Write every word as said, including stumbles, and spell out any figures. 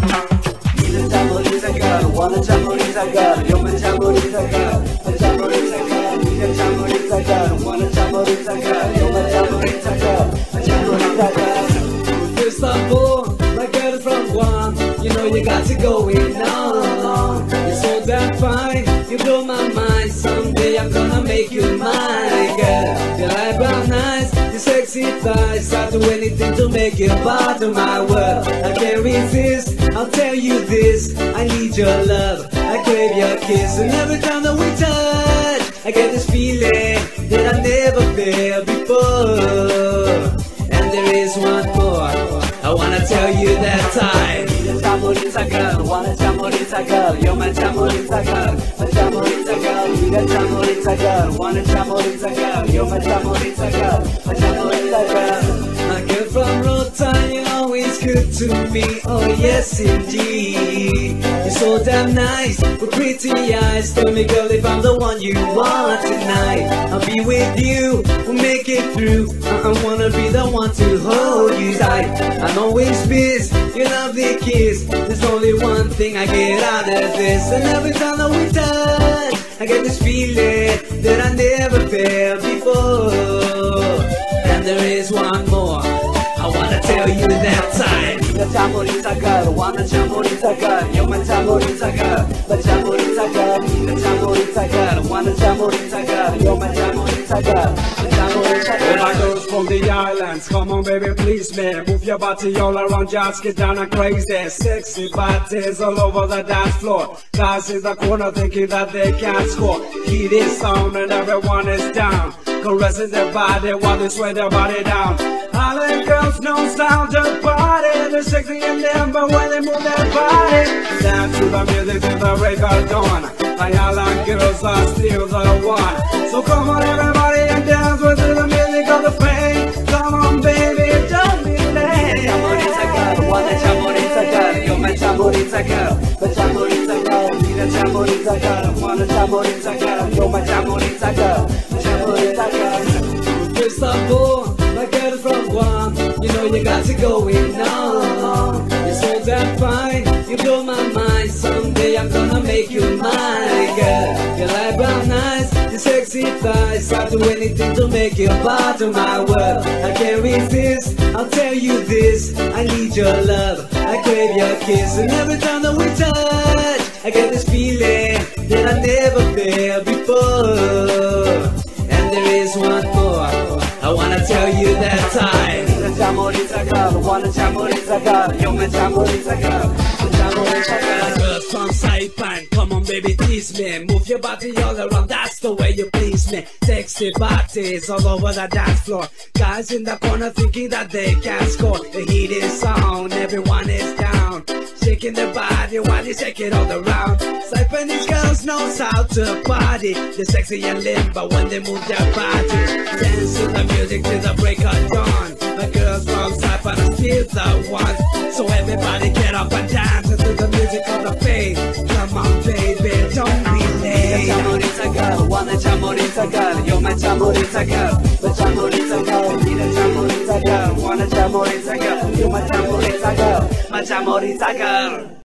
Need a chamorita girl, want a chamorita girl. You're my chamorita girl, a chamorita girl. Need a chamorita girl, want a chamorita girl. You're my chamorita girl, a chamorita girl. First of all, my girl from Guam, you know you got to go in on. You're so damn fine, you blow my mind. Someday I'm gonna make you mine, girl. Your eyebrow nice, your sexy thighs. I'll do anything to make you part of my world. I can't resist, I'll tell you this. I need your love, I crave your kiss. And every time that we touch, I get this feeling that I never felt before. And there is one more, I wanna tell you that time. Need a chamorita girl, want a chamorita girl. You're my chamorita girl, a chamorita girl. Need a chamorita girl, want a chamorita girl. You're my chamorita girl, a chamorita girl. My girl from Rotan, you're always good to me. Oh yes indeed. You're so damn nice, with pretty eyes. Tell me girl if I'm the one you want tonight. I'll be with you, we'll make it through. I, I wanna be the one to hold you tight. I'm always pissed, your lovely kiss. There's only one thing I get out of this. And every time that we touch, I get this feeling that I never felt before. And there is one more, I wanna tell you that time. Need a chamorita girl, want a chamorita girl. You're my chamorita girl, a chamorita girl. Need a chamorita girl, want a chamorita girl. You're my chamorita girl, a chamorita girl. All my girls from the islands, come on baby please me. Move your body all around, just get down and crazy. Sexy bodies all over the dance floor. Guys in the corner thinking that they can't score. Heat is on and everyone is down, caressing their body while they sweat their body down. Island girls know style to party. They're sexy and limber when they move their body. Dance to the music till the break of dawn. The island girls are still the one. So come on everybody and dance with the music of the pain. Come on baby, don't be late. Chamorita girl, want a chamorita girl. You're my chamorita girl, a chamorita girl. Need a chamorita girl, want a chamorita girl. You're my chamorita girl, a chamorita girl. First of all, my girl from Guam, you know you got to go in on. You're so damn fine, you blow my mind. Someday I'm gonna make you mine, girl. Your eyebrow nice, your sexy thighs. I'll do anything to make you part of my world. I can't resist, I'll tell you this. I need your love, I crave your kiss. And every time that we touch, I get this feeling that I never felt before. And there is one more, I wanna tell you that time. Need a chamorita girl, want a chamorita girl. You're my chamorita girl, a chamorita girl. Girls from Saipan, come on baby tease me. Move your body all around, that's the way you please me. Sexy bodies all over the dance floor. Guys in the corner thinking that they can score. The heat is on, everyone is down, shaking their body while they shake it all around. Saipanese girls knows how to party. They're sexy and limber when they move their body. Dance to the music till the break of dawn. The girls from Saipan are still the ones. So everybody get up and dance to the music of the faith. Come on baby, don't be late. Chamorita girl, want a chamorita girl. You're my chamorita girl, a chamorita girl. Need a chamorita girl, want a chamorita girl. You're my chamorita girl, my chamorita girl.